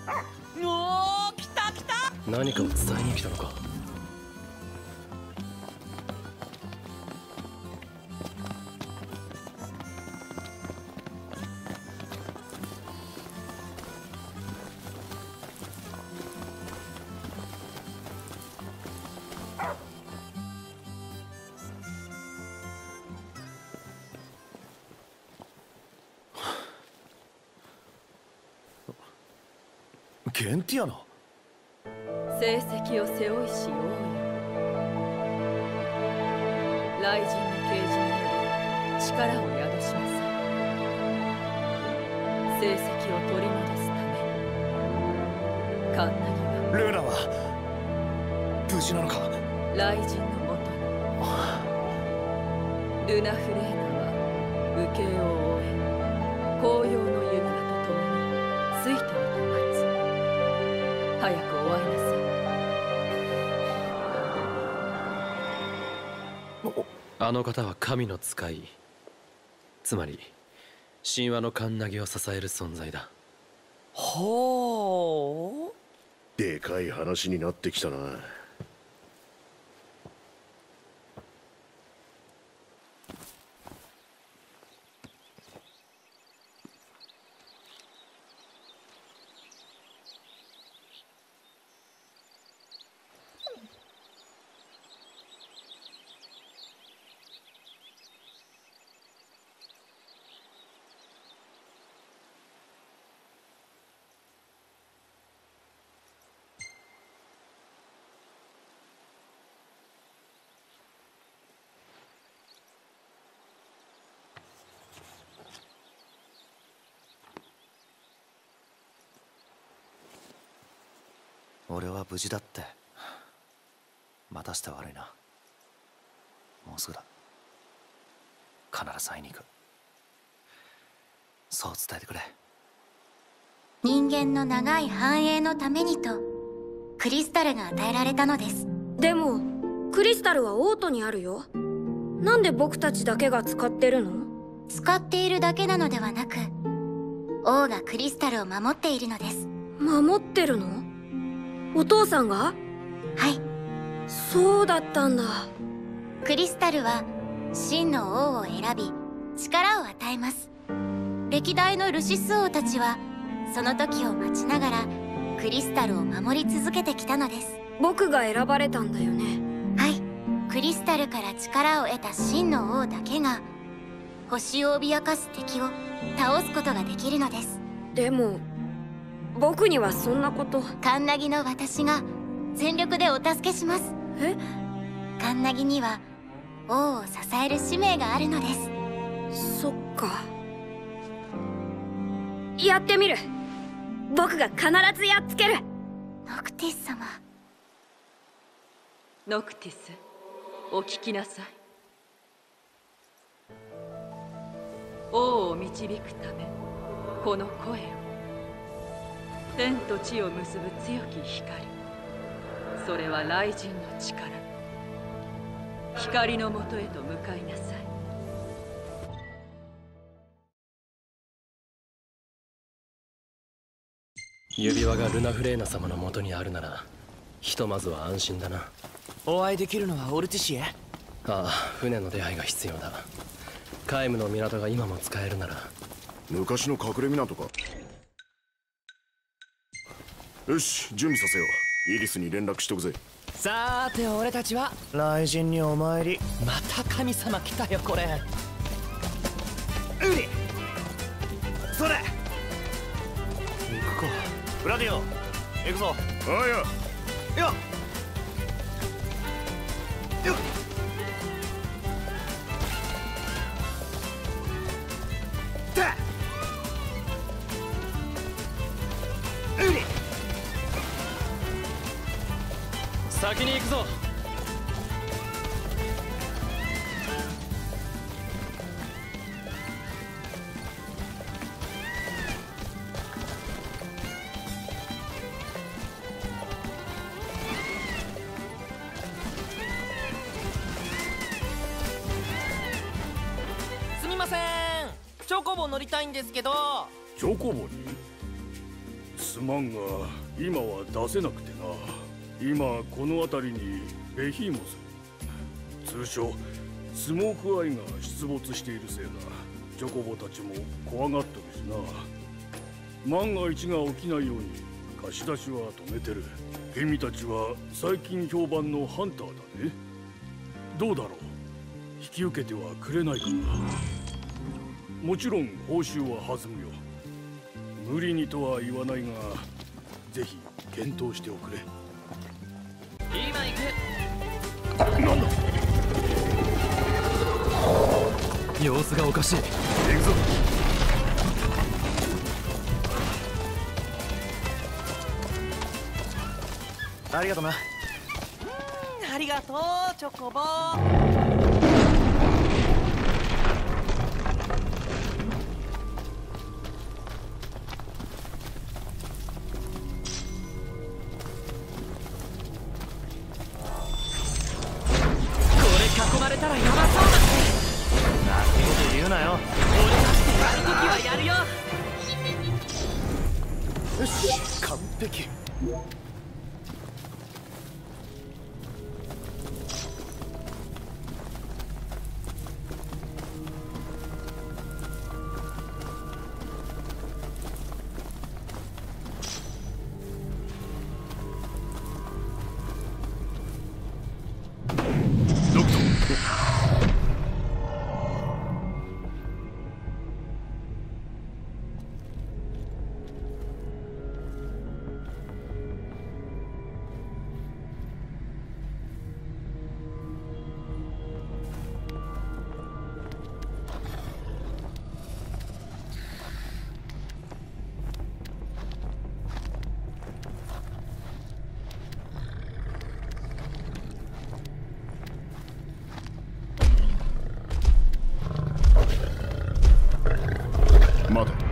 おー、来た来た。 何かを伝えに来たのか。 ケンティアナ。 成績を背負いし王よ。雷神の啓示により力を宿しなさい。成績を取り戻すためカンナギはルーナは無事なのか。 雷神のもとにルナフレーナは武芸を終え紅葉の弓矢と共についていて待つ。早くお会いなさい。 あの方は神の使い、つまり神話のカンナギを支える存在だ。 ほう。 でかい話になってきたな。 俺は無事だって。待たせて悪いな。もうすぐだ。必ず会いに行く。そう伝えてくれ。 人間の長い繁栄のためにとクリスタルが与えられたのです。 でもクリスタルはオートにあるよ。なんで僕たちだけが使ってるの？ 使っているだけなのではなく、王がクリスタルを守っているのです。 守ってるの？お父さんが？ はい。 そうだったんだ。 クリスタルは真の王を選び力を与えます。歴代のルシス王たちはその時を待ちながらクリスタルを守り続けてきたのです。 僕が選ばれたんだよね。 はい。クリスタルから力を得た真の王だけが星を脅かす敵を倒すことができるのです。 でも僕にはそんなこと。 カンナギの私が全力でお助けします。 え？ カンナギには王を支える使命があるのです。 そっか。やってみる。僕が必ずやっつける。 ノクティス様。 ノクティス、お聞きなさい。王を導くためこの声を、天と地を結ぶ強き光、それは雷神の力。光のもとへと向かいなさい。 指輪がルナフレーナ様のもとにあるならひとまずは安心だな。 お会いできるのはオルティシエ？ ああ、船の出会いが必要だ。カイムの港が今も使えるなら。 昔の隠れ港か。よし、準備させよう。イリスに連絡しとくぜ。 さーて俺たちは雷神にお参り。 また神様来たよこれ。ウリそれ行くか。 ブラディオ行くぞ。 ああやよっよっ。 先に行くぞ。 すみません、チョコボ乗りたいんですけど。 チョコボにすまんが今は出せなくてな。今この辺りにベヒーモス、通称スモークアイが出没しているせいだ。チョコボたちも怖がってるしな。万が一が起きないように貸し出しは止めてる。君たちは最近評判のハンターだね。どうだろう、引き受けてはくれないかな。もちろん報酬は弾むよ。無理にとは言わないが、ぜひ検討しておくれ。 今行く。なんだ、 様子がおかしい。 行くぞ。 ありがとな。 ありがとうチョコボ。囲まれたらやばそうだ。 泣き言言うなよ。 俺だってやるときはやるよ。 よし、完璧。 待て。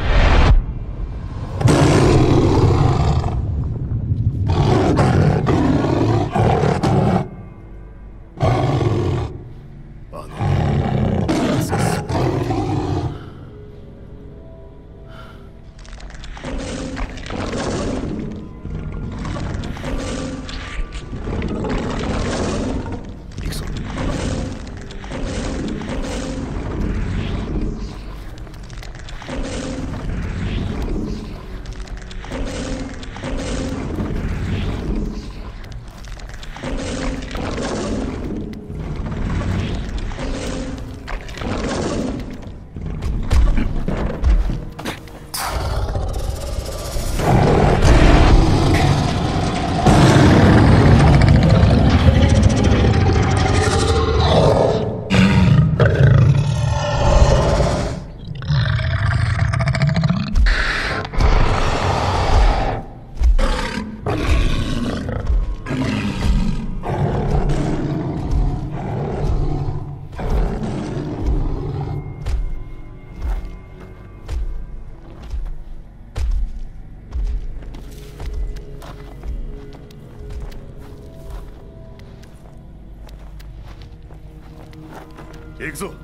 行くぞ。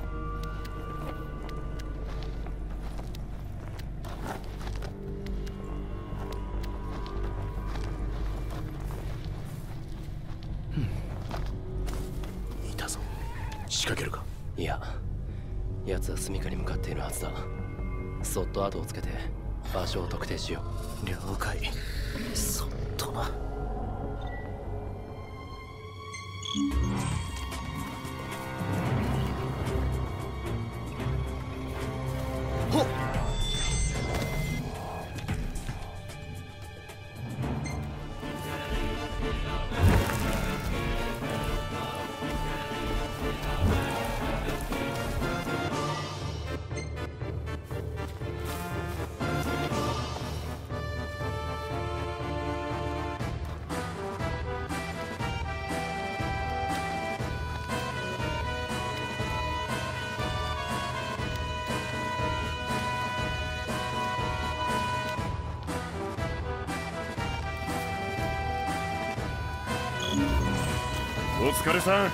いたぞ。仕掛けるか。 いや、奴は住処に向かっているはずだ。そっと後をつけて場所を特定しよう。了解。そっとな。ほっ。 お疲れさん。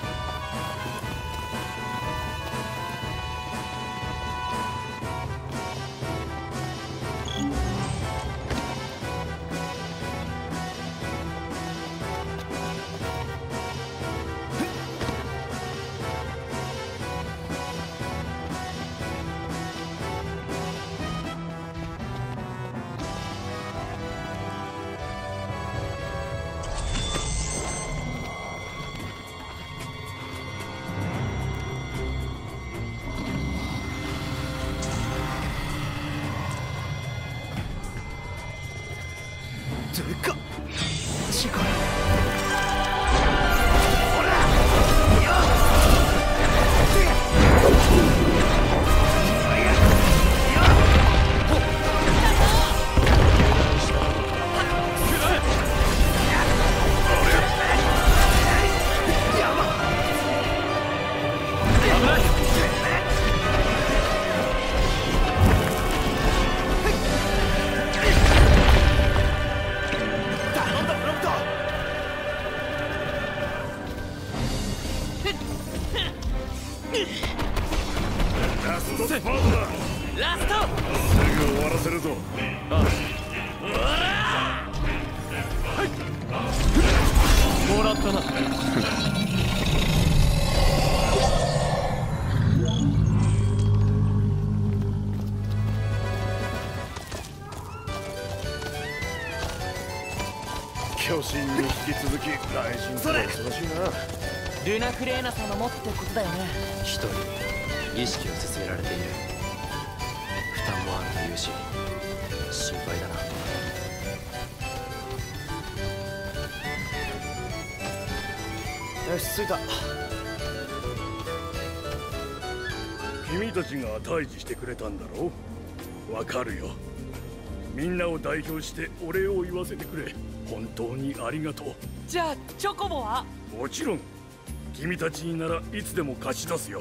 でかっ。近い。 ラストスパートだ。 ラスト。 すぐ終わらせるぞ。 もらったな。 巨神に引き続き雷神と忙しいな。 ルナフレーナ様もってことだよね。 一人意識を進められている。負担もあるというし心配だな。 よし、着いた。 君たちが退治してくれたんだろう。わかるよ。みんなを代表してお礼を言わせてくれ。本当にありがとう。 じゃあチョコボは？ もちろん君たちにならいつでも貸し出すよ。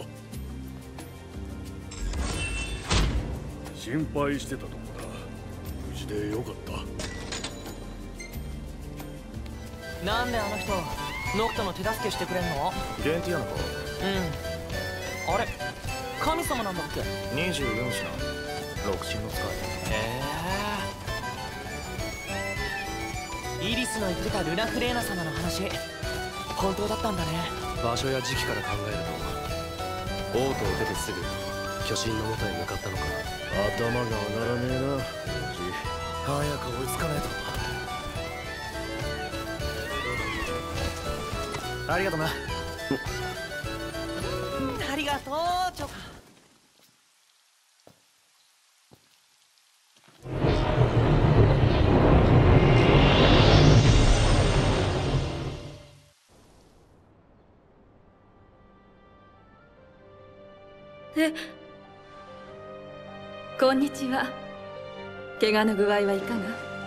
心配してたとこだ。無事でよかった。 なんであの人ノクトの手助けしてくれんの？ ゲンティアの子。 あれ神様なんだっけ？ 24子の六神の使い。 イリスの言ってたルナフレーナ様の話本当だったんだね。 場所や時期から考えると王都を出てすぐ巨神の元へ向かったのか。 頭が上がらねえな。 早く追いつかないと。ありがとな。 ありがとうチョコ。 こんにちは。怪我の具合はいかが？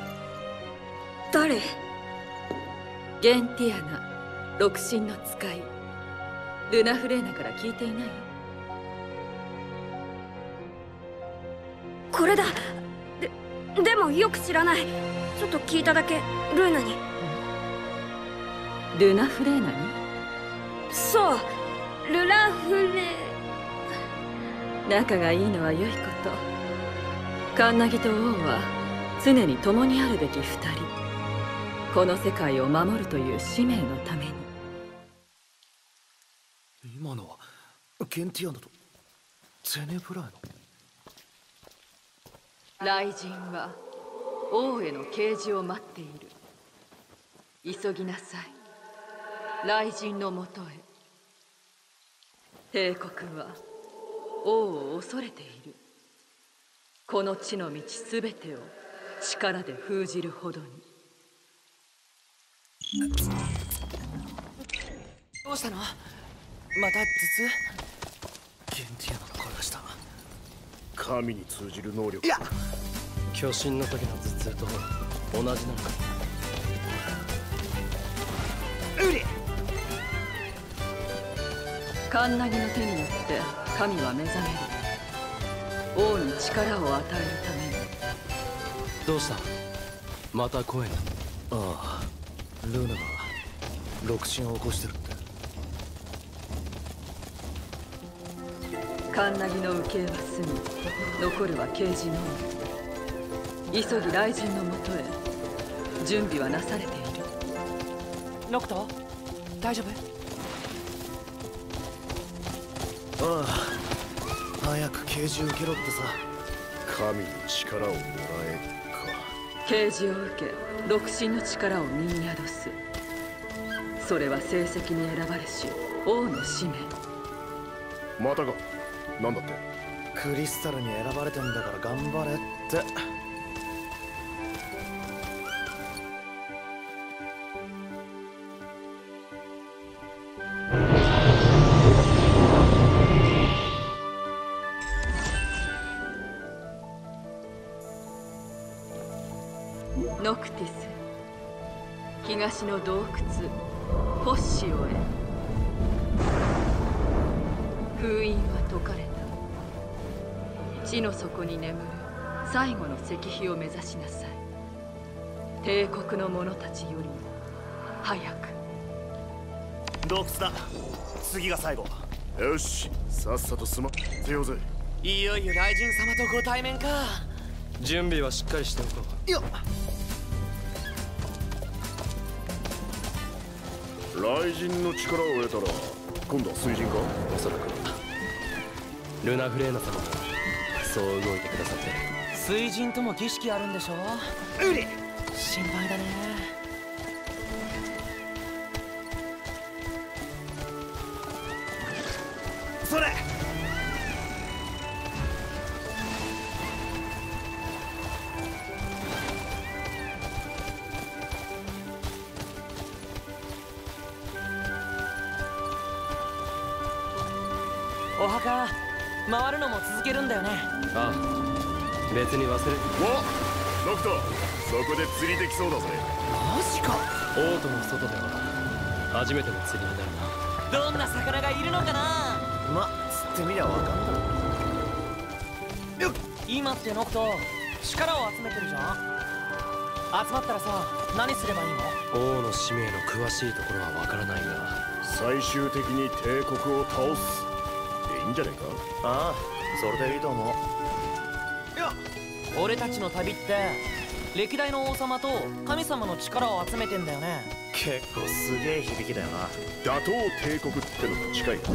誰？ ゲンティアナ、六神の使い。ルナフレーナから聞いていない？ これだ。でもよく知らない。ちょっと聞いただけ。ルーナに。 ルナフレーナに？ そう、ルナフレ。 仲がいいのは良いこと。カンナギと王は常に共にあるべき二人。この世界を守るという使命のために。 今のはゲンティアナとゼネブラーノ。 雷神は王への啓示を待っている。急ぎなさい。雷神のもとへ。帝国は王を恐れている。この地の道すべてを力で封じるほどに。 どうしたの？また頭痛？ ゲンティアナの声がした。 神に通じる能力。 いや巨神の時の頭痛と同じなのか。 ウリ。 カンナギの手によって神は目覚める。王に力を与えるために。 どうした？また声が。 ああ、ルーナが六神を起こしてるって。 カンナギの受けは済み、残るは啓示のみ。急ぎ雷神のもとへ。準備はなされている。 ノクト大丈夫？ ああ、早く啓示受けろってさ。 神に力をもらえか。 啓示を受け、六神の力を身に宿す。それは成績に選ばれし王の使命。 またか。なんだって？ クリスタルに選ばれてんだから頑張れって。 ノクティス、東の洞窟フォッシオへ。封印は解かれた。地の底に眠る最後の石碑を目指しなさい。帝国の者たちよりも早く。 洞窟だ。次が最後。 よし、さっさと済ませようぜ。 いよいよ雷神様とご対面か。 準備はしっかりしておこう。 よっ。 雷神の力を得たら今度は水神か。 おそらくはルナフレーナ様もそう動いてくださってる。 水神とも儀式あるんでしょ。うり心配だね。それ。お墓回るのも続けるんだよね。 ああ、別に忘れ。 わっ、ノクト、そこで釣りできそうだぜ。 マジか。 オートの外では初めての釣りになるな。 どんな魚がいるのかな。 ま、釣ってみりゃわかんだろ。 よっ。今ってノクト力を集めてるじゃん。集まったらさ、何すればいいの。 王の使命の詳しいところはわからないが、 最終的に帝国を倒すでいいんじゃねえか。 ああ、それでいいと思う。 俺たちの旅って歴代の王様と神様の力を集めてんだよね。 結構すげえ響きだよな。 打倒帝国ってのと近い。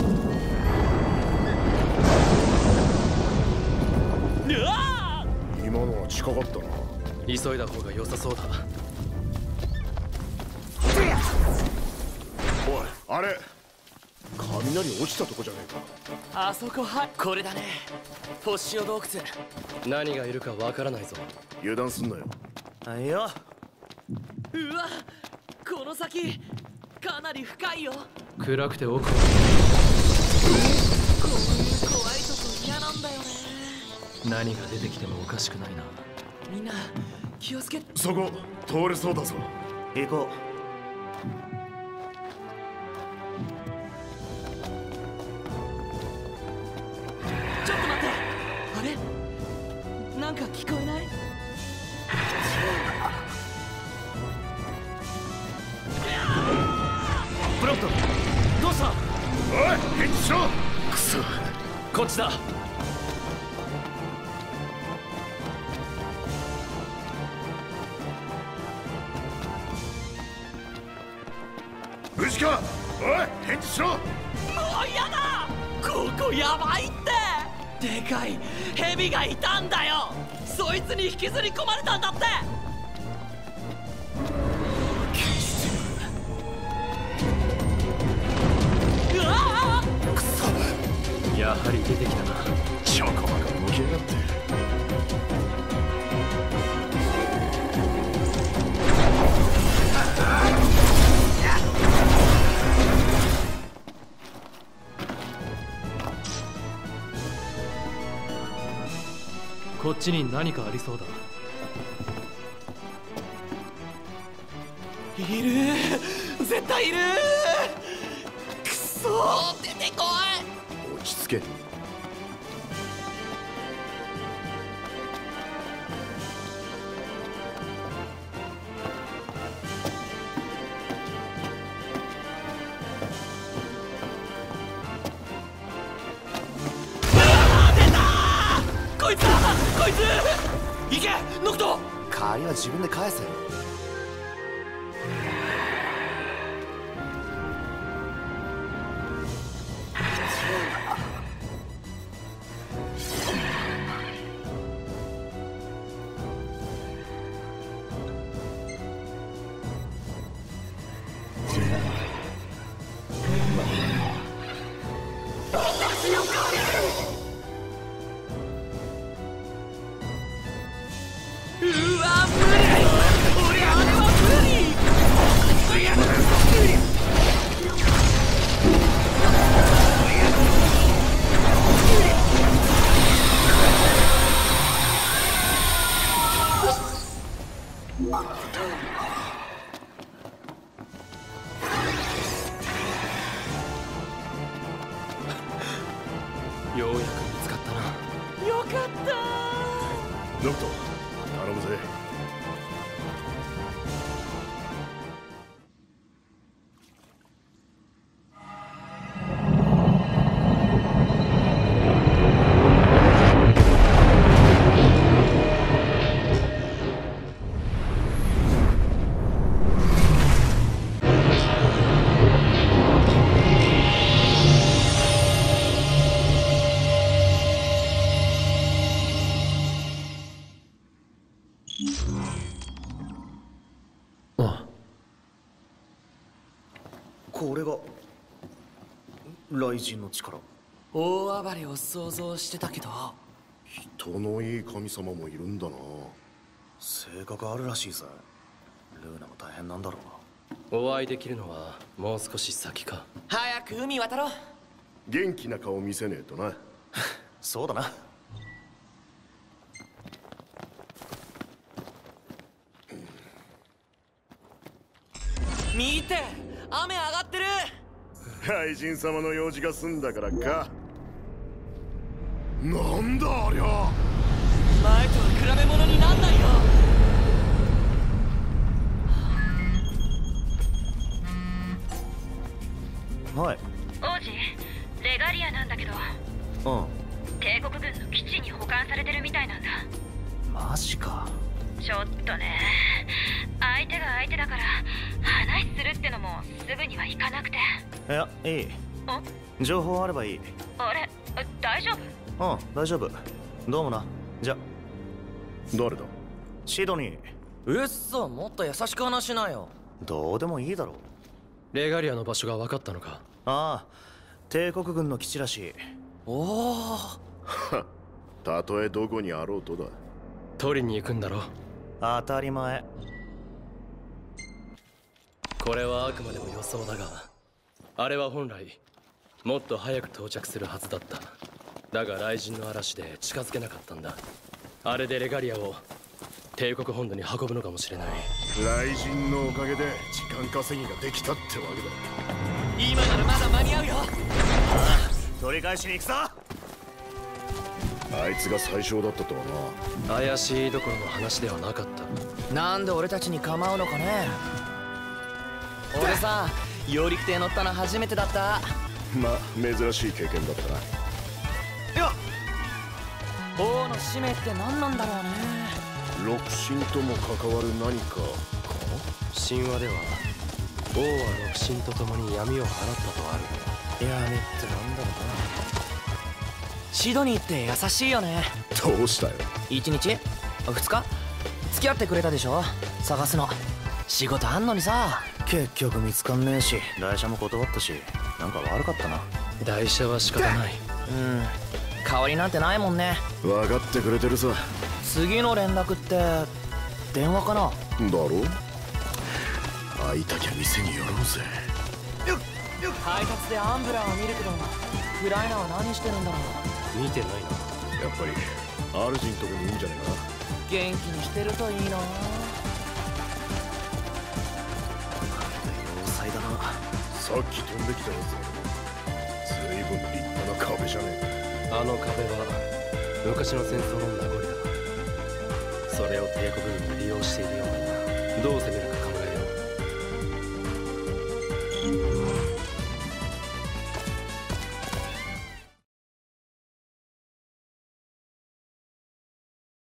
うわ今のは近かったな。 急いだ方が良さそうだ。 おい、あれ雷落ちたとこじゃねえか。 あそこはこれだね。フォッシオ洞窟。 何がいるかわからないぞ。 油断すんなよ。 あいよ。 うわ、この先かなり深いよ。 暗くて奥はこういう怖いとこ嫌なんだよね。 何が出てきてもおかしくないな。 みんな気をつけ。 そこ通れそうだぞ。 行こちょっと待って。あれなんか聞こえない。 プロント、どうした。 おい、返事しろ。 くそ、こっちだ。 無事か。おい、返事しろ。 もうやだ。ここやばいって。でかいヘビがいたんだよ。そいつに引きずり込まれたんだって。うわー、 くそ、やはり出てきたな。 チョコバカ動きやがって。 こっちに何かありそうだ。 いる、絶対いる。くそー、出てこい。 落ち着け。 こいつだ、こいつ。行けノクト。 う。借りは自分で返せよ。 うわ、無理。俺ようやく見つかったな。 よかったノクト頼むぜ。 これが雷神の力。 大暴れを想像してたけど、 人のいい神様もいるんだな。 性格あるらしいぜ。ルーナも大変なんだろうな。 お会いできるのはもう少し先か。 早く海渡ろう。 元気な顔見せねえとな。 そうだな。 見て、雨上がってる。 雷神様の用事が済んだからか。なんだありゃ。 前とは比べ物になんないよ。 はい。 王子、レガリアなんだけど、帝国軍の基地に保管されてるみたいなんだ。 マジか。 ちょっとね、相手が相手だから話するってのもすぐにはいかなくて。 いや、いい。情報あればいい。 あれ、大丈夫？ 大丈夫。どうもな。じゃ。 誰だ？ シドニー。 うっそ、もっと優しく話しなよ。 どうでもいいだろう。 レガリアの場所が分かったのか。 ああ、帝国軍の基地らしい。 おお。 たとえどこにあろうとだ。 取りに行くんだろ。 当たり前。 これはあくまでも予想だが、あれは本来もっと早く到着するはずだった。だが雷神の嵐で近づけなかったんだ。あれでレガリアを帝国本土に運ぶのかもしれない。 雷神のおかげで時間稼ぎができたってわけだ。 今ならまだ間に合うよ。 取り返しに行くぞ。 あいつが最小だったとはな。 怪しいどころの話ではなかった。 なんで俺たちに構うのかね。俺さ、揚陸艇乗ったの初めてだった。 まあ珍しい経験だったな。 王の使命って何なんだろうね。 六神とも関わる何かか。 神話では王は六神と共に闇を払ったとある。 闇ってなんだろうな。 シドニーって優しいよね。 どうしたよ。 1日2日付き合ってくれたでしょ。探すの仕事あんのにさ。 結局見つかんねえし、台車も断ったし、なんか悪かったな。 台車は仕方ない。 代わりなんてないもんね。 分かってくれてるさ。 次の連絡って電話かな。 だろう。会いたきゃ店に寄ろうぜ。 配達でアンブラーを見るけど、フライナは何してるんだろう。 見てないな。 やっぱりアルジンとこにいいんじゃね元気にしてるといいな。 要塞だな。 えか。さっき飛んできたやつ。ずいぶん立派な壁じゃねえあの壁は昔の戦争の名残だ。それを帝国軍が利用しているようだな。どう攻めるか